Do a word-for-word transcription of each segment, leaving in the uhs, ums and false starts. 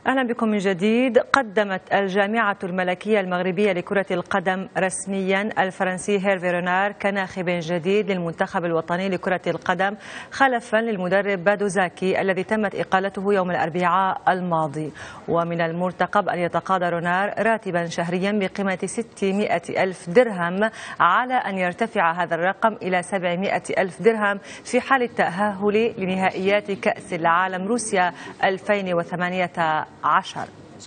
أهلا بكم من جديد. قدمت الجامعة الملكية المغربية لكرة القدم رسميا الفرنسي هيرفي رونار كناخب جديد للمنتخب الوطني لكرة القدم خلفا للمدرب بادو زاكي الذي تمت إقالته يوم الأربعاء الماضي. ومن المرتقب أن يتقاضى رونار راتبا شهريا بقيمة ستمائة ألف درهم، على أن يرتفع هذا الرقم إلى سبعمائة ألف درهم في حال التأهل لنهائيات كأس العالم روسيا ألفين وثمانية عشر.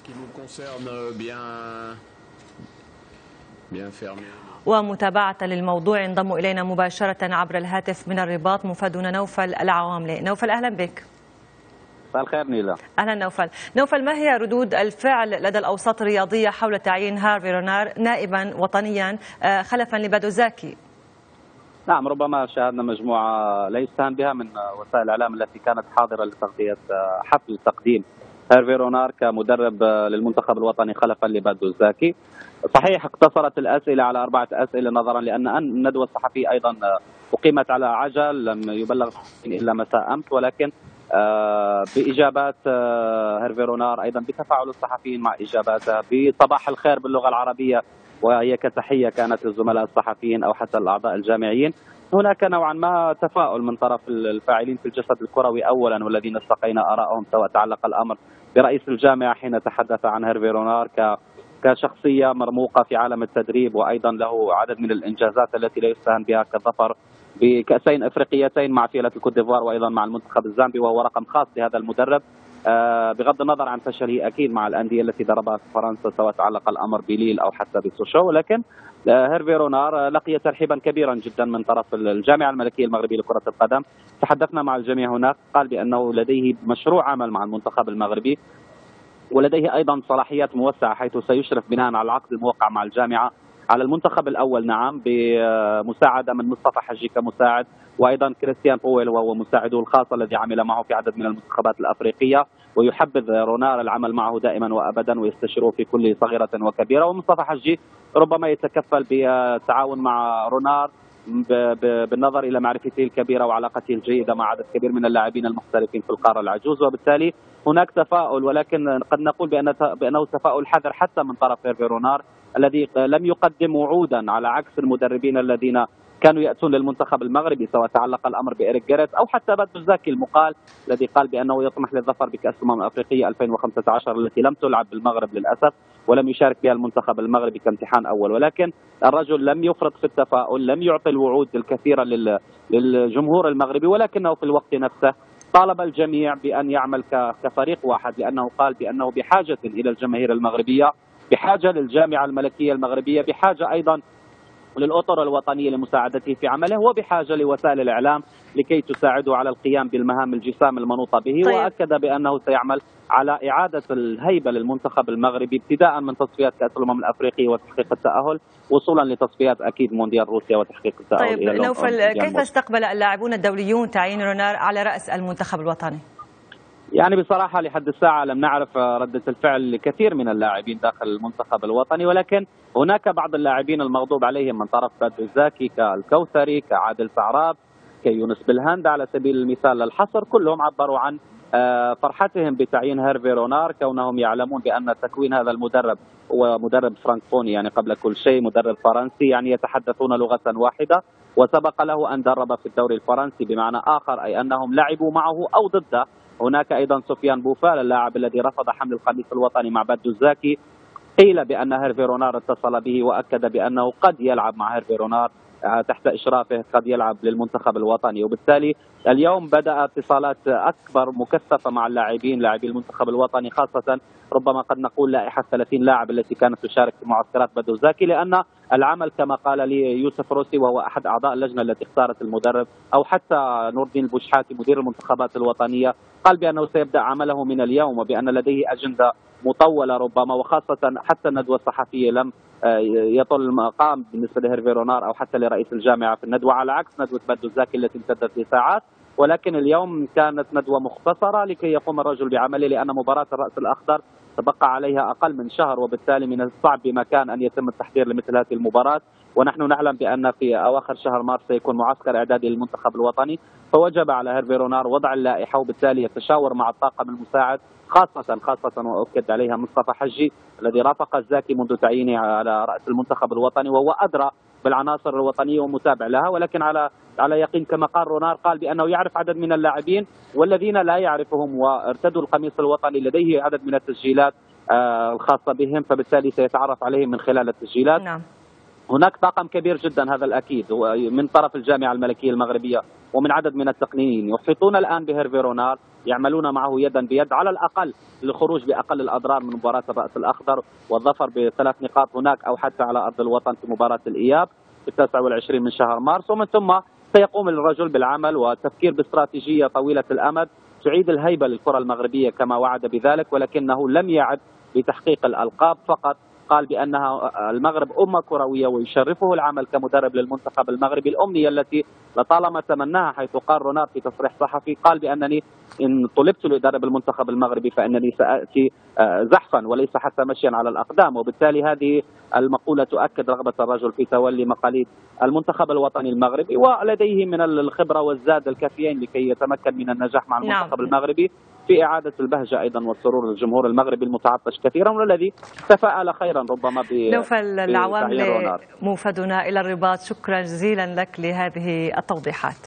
ومتابعة للموضوع ينضم إلينا مباشرة عبر الهاتف من الرباط مفادنا نوفل العواملي. نوفل أهلا بك. مساء الخير نيلا. أهلا نوفل. نوفل، ما هي ردود الفعل لدى الأوساط الرياضية حول تعيين هيرفي رونار نائبا وطنيا خلفا لبادو زاكي؟ نعم، ربما شاهدنا مجموعة لا يستهان بها من وسائل الإعلام التي كانت حاضرة لتغطية حفل تقديم هيرفي رونار كمدرب للمنتخب الوطني خلفا لبادو زاكي. صحيح اقتصرت الأسئلة على أربعة أسئلة نظرا لأن الندوة الصحفية أيضا أقيمت على عجل، لم يبلغ إلا مساء أمس، ولكن بإجابات هيرفي رونار أيضا بتفاعل الصحفيين مع إجاباته بصباح الخير باللغة العربية، وهي كتحية كانت للزملاء الصحفيين أو حتى الأعضاء الجامعيين. هناك نوعا ما تفاؤل من طرف الفاعلين في الجسد الكروي أولا، والذين استقينا آرائهم، سواء تعلق الأمر برئيس الجامعة حين تحدث عن هيرفي رونار كشخصية مرموقة في عالم التدريب، وأيضا له عدد من الإنجازات التي لا يستهان بها كالظفر بكأسين أفريقيتين مع فيلة الكوت ديفوار وأيضا مع المنتخب الزامبي، وهو رقم خاص لهذا المدرب بغض النظر عن فشله أكيد مع الأندية التي دربها في فرنسا، سواء تعلق الأمر بليل أو حتى بسوشو. ولكن هيرفي رونار لقي ترحيبا كبيرا جدا من طرف الجامعة الملكية المغربية لكرة القدم. تحدثنا مع الجميع هناك، قال بأنه لديه مشروع عمل مع المنتخب المغربي، ولديه أيضا صلاحيات موسعة حيث سيشرف بناء على العقد الموقع مع الجامعة على المنتخب الأول، نعم، بمساعدة من مصطفى حجي كمساعد، وأيضا كريستيان بويل وهو مساعده الخاص الذي عمل معه في عدد من المنتخبات الأفريقية، ويحبذ رونار العمل معه دائما وأبدا ويستشيره في كل صغيرة وكبيرة. ومصطفى حجي ربما يتكفل بالتعاون مع رونار بالنظر إلى معرفته الكبيرة وعلاقته الجيدة مع عدد كبير من اللاعبين المحترفين في القارة العجوز، وبالتالي هناك تفاؤل، ولكن قد نقول بأن بأنه تفاؤل حذر حتى من طرف هيرفي رونار الذي لم يقدم وعودا، على عكس المدربين الذين كانوا يأتون للمنتخب المغربي، سواء تعلق الأمر بإيريك جاريت أو حتى بادو زاكي المقال الذي قال بأنه يطمح للظفر بكأس الأمم الأفريقية ألفين وخمسة عشر التي لم تلعب بالمغرب للأسف، ولم يشارك بها المنتخب المغربي كامتحان أول. ولكن الرجل لم يفرط في التفاؤل، لم يعطي الوعود الكثيرة للجمهور المغربي، ولكنه في الوقت نفسه طالب الجميع بأن يعمل كفريق واحد، لأنه قال بأنه بحاجة إلى الجماهير المغربية، بحاجة للجامعة الملكية المغربية، بحاجة أيضا للأطر الوطنية لمساعدته في عمله، وبحاجة لوسائل الإعلام لكي تساعده على القيام بالمهام الجسام المنوطة به. طيب. وأكد بأنه سيعمل على إعادة الهيبة للمنتخب المغربي ابتداء من تصفيات كأس الأمم الأفريقية وتحقيق التأهل، وصولا لتصفيات أكيد مونديال روسيا وتحقيق التأهل. طيب إلى نوفل، كيف استقبل اللاعبون الدوليون تعيين رونار على رأس المنتخب الوطني؟ يعني بصراحة لحد الساعة لم نعرف ردة الفعل لكثير من اللاعبين داخل المنتخب الوطني، ولكن هناك بعض اللاعبين المغضوب عليهم من طرف بادو زاكي كالكوثري كعادل سعراب كيونس بالهند على سبيل المثال للحصر، كلهم عبروا عن فرحتهم بتعيين هيرفي رونار، كونهم يعلمون بأن تكوين هذا المدرب هو مدرب فرانكفوني، يعني قبل كل شيء مدرب فرنسي، يعني يتحدثون لغة واحدة، وسبق له أن درب في الدوري الفرنسي، بمعنى آخر أي أنهم لعبوا معه أو ضده. هناك أيضا سفيان بوفال اللاعب الذي رفض حمل القميص الوطني مع بادو زاكي، قيل بأن هيرفي رونار اتصل به وأكد بأنه قد يلعب مع هيرفي رونار تحت إشرافه، قد يلعب للمنتخب الوطني. وبالتالي اليوم بدأ اتصالات أكبر مكثفة مع اللاعبين لاعبي المنتخب الوطني، خاصة ربما قد نقول لائحة ثلاثين لاعب التي كانت تشارك في معسكرات بادو زاكي، لأن العمل كما قال لي يوسف روسي وهو أحد أعضاء اللجنة التي اختارت المدرب، أو حتى نور الدين البوشحاتي مدير المنتخبات الوطنية، قال بأنه سيبدأ عمله من اليوم وبأن لديه أجندة مطولة ربما، وخاصة حتى الندوة الصحفية لم يطل المقام بالنسبة لهيرفي رونار أو حتى لرئيس الجامعة في الندوة، على عكس ندوة بادو زاكي التي امتدت لساعات. ولكن اليوم كانت ندوة مختصرة لكي يقوم الرجل بعمله، لأن مباراة الرأس الأخضر تبقى عليها أقل من شهر، وبالتالي من الصعب بمكان أن يتم التحضير لمثل هذه المباراة. ونحن نعلم بأن في أواخر شهر مارس سيكون معسكر إعدادي للمنتخب الوطني، فوجب على هيرفي رونار وضع اللائحة، وبالتالي يتشاور مع الطاقم المساعد خاصة خاصة وأؤكد عليها مصطفى حجي الذي رافق الزاكي منذ تعيينه على رأس المنتخب الوطني، وهو أدرى بالعناصر الوطنية ومتابع لها، ولكن على على يقين كما قال رونار، قال بأنه يعرف عدد من اللاعبين والذين لا يعرفهم وارتدوا القميص الوطني لديه عدد من التسجيلات الخاصة بهم، فبالتالي سيتعرف عليهم من خلال التسجيلات. نعم. هناك طاقم كبير جدا، هذا الأكيد، من طرف الجامعة الملكية المغربية ومن عدد من التقنيين يحيطون الآن بهيرفي رونار، يعملون معه يدا بيد على الأقل للخروج بأقل الأضرار من مباراة الرأس الأخضر والظفر بثلاث نقاط هناك أو حتى على أرض الوطن في مباراة الإياب في التاسع والعشرين من شهر مارس. ومن ثم سيقوم الرجل بالعمل والتفكير باستراتيجية طويلة الأمد تعيد الهيبة للكرة المغربية كما وعد بذلك، ولكنه لم يعد بتحقيق الألقاب فقط. قال بأنها المغرب أمة كروية ويشرفه العمل كمدرب للمنتخب المغربي، الأمنية التي لطالما تمناها، حيث قال رونار في تصريح صحفي، قال بأنني إن طلبت لأدرب المنتخب المغربي فإنني سأتي زحفا وليس حتى مشيا على الأقدام. وبالتالي هذه المقولة تؤكد رغبة الرجل في تولي مقاليد المنتخب الوطني المغربي، ولديه من الخبرة والزاد الكافيين لكي يتمكن من النجاح مع المنتخب نعم. المغربي في إعادة البهجة أيضا والسرور للجمهور المغربي المتعطش كثيرا، والذي تفاءل خيرا ربما ب نوفل العواملي موفدنا إلى الرباط، شكرا جزيلا لك لهذه التوضيحات.